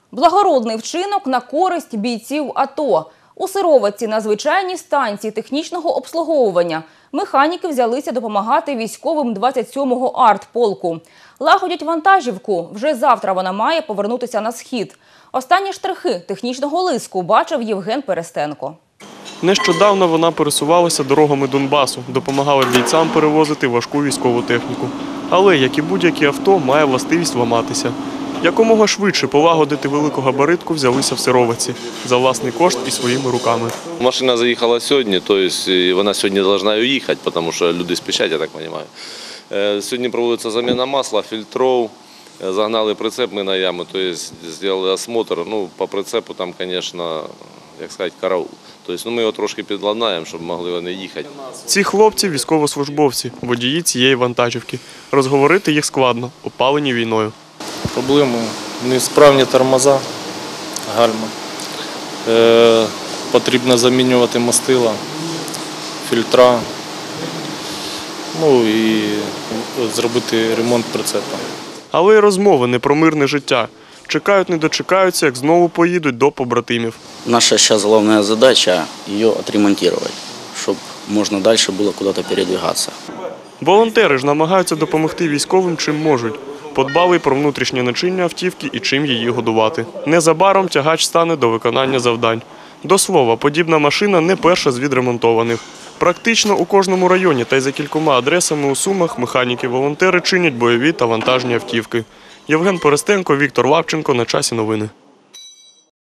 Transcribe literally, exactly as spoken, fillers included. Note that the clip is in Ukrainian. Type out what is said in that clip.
Благородний вчинок на користь бійців АТО. У Сироватці на звичайній станції технічного обслуговування механіки взялися допомагати військовим двадцять сьомого артполку. Лагодять вантажівку. Вже завтра вона має повернутися на схід. Останні штрихи технічного лиску бачив Євген Перестенко. Нещодавно вона пересувалася дорогами Донбасу, допомагала бійцям перевозити важку військову техніку. Але, як і будь-яке авто, має властивість ламатися. Якомога швидше полагодити велику габаритку взялися в Сироватці за власний кошт і своїми руками. Машина заїхала сьогодні, тобто вона сьогодні повинна їхати, тому що люди спішать, я так розумію. Сьогодні проводиться заміна масла, фільтрів, загнали прицеп ми на яму, тобто зробили осмотр. Ну, по прицепу там, звісно, як сказати, караул. Тобто, ну, ми його трошки підладнаємо, щоб могли вони їхати. Ці хлопці – військовослужбовці, водії цієї вантажівки. Розговорити їх складно, опалені війною. Проблеми – несправні тормоза, гальма. Е, потрібно замінювати мастила, фільтра, ну і зробити ремонт прицепа. Але й розмови не про мирне життя. Чекають, не дочекаються, як знову поїдуть до побратимів. Наша зараз головна задача – її відремонтувати, щоб можна далі було кудись передвигатися. Волонтери ж намагаються допомогти військовим чим можуть. Подбали й про внутрішнє начиння автівки і чим її годувати. Незабаром тягач стане до виконання завдань. До слова, подібна машина не перша з відремонтованих. Практично у кожному районі та й за кількома адресами у Сумах механіки-волонтери чинять бойові та вантажні автівки. Євген Перестенко, Віктор Лапченко. На часі новини.